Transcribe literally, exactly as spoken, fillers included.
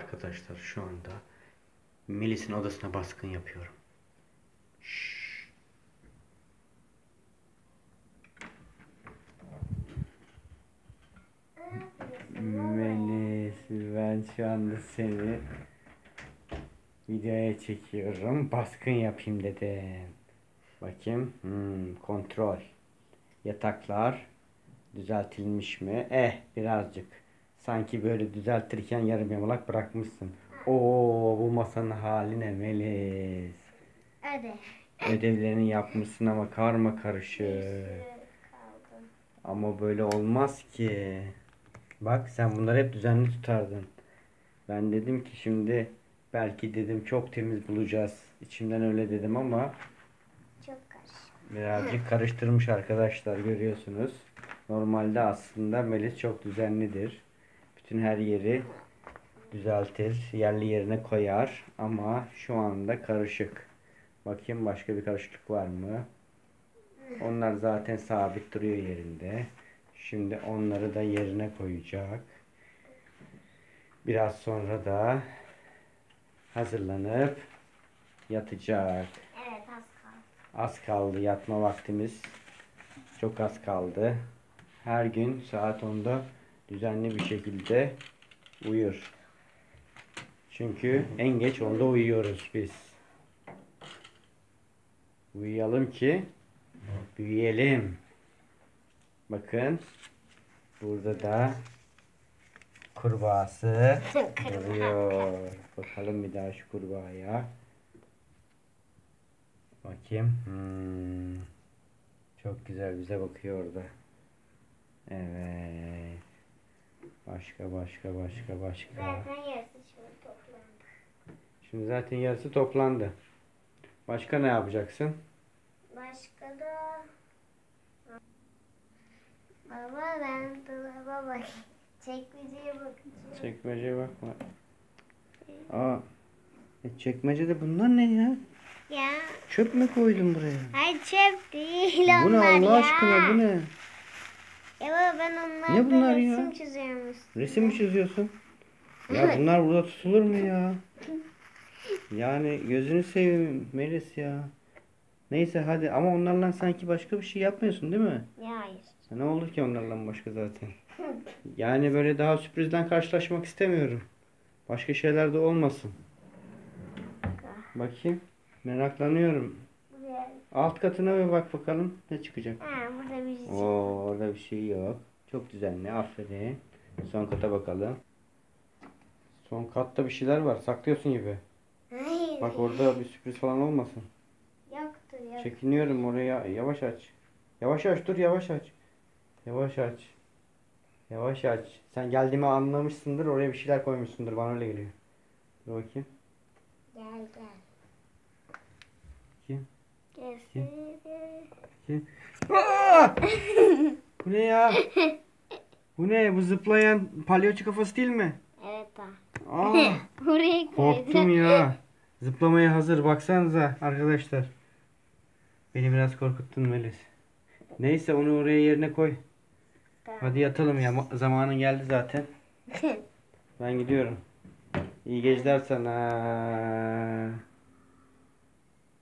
Arkadaşlar şu anda Melis'in odasına baskın yapıyorum. Şşş. Melis, ben şu anda seni videoya çekiyorum. Baskın yapayım dedim. Bakayım. Hmm, kontrol. Yataklar düzeltilmiş mi? Eh, birazcık. Sanki böyle düzeltirken yarım yamalak bırakmışsın. Oo, bu masanın hali ne Melis? Ödev. Ödevlerini yapmışsın ama karma karışık. Ama böyle olmaz ki. Bak, sen bunları hep düzenli tutardın. Ben dedim ki şimdi belki dedim çok temiz bulacağız. İçimden öyle dedim ama Çok karışık. birazcık karıştırmış arkadaşlar, görüyorsunuz. Normalde aslında Melis çok düzenlidir. Bütün her yeri düzeltir, yerli yerine koyar ama şu anda karışık. Bakayım başka bir karışıklık var mı? Onlar zaten sabit duruyor yerinde. Şimdi onları da yerine koyacak. Biraz sonra da hazırlanıp yatacak. Evet, az kaldı. Az kaldı yatma vaktimiz. Çok az kaldı. Her gün saat onda düzenli bir şekilde uyur. Çünkü en geç onda uyuyoruz biz. Uyuyalım ki büyüyelim. Bakın. Burada da kurbağası duruyor. Bakalım bir daha şu kurbağaya. Bakayım. Hmm. Çok güzel bize bakıyor orada. Evet. Başka başka başka başka. Zaten yarısı şöyle toplandı. Şimdi zaten yarısı toplandı. Başka ne yapacaksın? Başka da... Baba, ben dolaba bak. Çekmeceye bakacağım. Çekmeceye bakma. Aa, e, çekmecede bunlar ne ya? Ya. Çöp mü koydun buraya? Hayır, çöp değil Bu ne onlar Allah ya. aşkına, bu ne? Ya baba, ben onlardan Ne bunlar resim ya? çiziyorum üstüne. Resim mi çiziyorsun? Ya bunlar burada tutulur mu ya? Yani gözünü seveyim Melis ya. Neyse hadi, ama onlarla sanki başka bir şey yapmıyorsun değil mi? Ya hayır. Ya ne olur ki onlarla başka zaten. Yani böyle daha sürprizden karşılaşmak istemiyorum. Başka şeyler de olmasın. Bakayım. Meraklanıyorum. Buraya. Alt katına bir bak bakalım ne çıkacak. Ha, burada bir şey. Oo, orada bir şey yok. Çok düzenli, aferin. Son kata bakalım. Son katta bir şeyler var. Saklıyorsun gibi. Hayır. Bak orada bir sürpriz falan olmasın. Yoktur yok. Çekiniyorum oraya. Yavaş aç. Yavaş aç, dur, yavaş aç. Yavaş aç. Yavaş aç. Sen geldiğimi anlamışsındır. Oraya bir şeyler koymuşsundur. Bana öyle geliyor. Dur bakayım. Gel gel. Kim? Göster. Kim? Aa! Bu ne ya? Bu ne? Bu zıplayan palyaço kafası değil mi? Evet ha. Aa! Buraya Korktum koydum. ya. Zıplamaya hazır. Baksanıza arkadaşlar. Beni biraz korkuttun Melis. Neyse, onu oraya yerine koy. Tamam. Hadi yatalım ya. Ma- Zamanın geldi zaten. Ben gidiyorum. İyi geceler sana.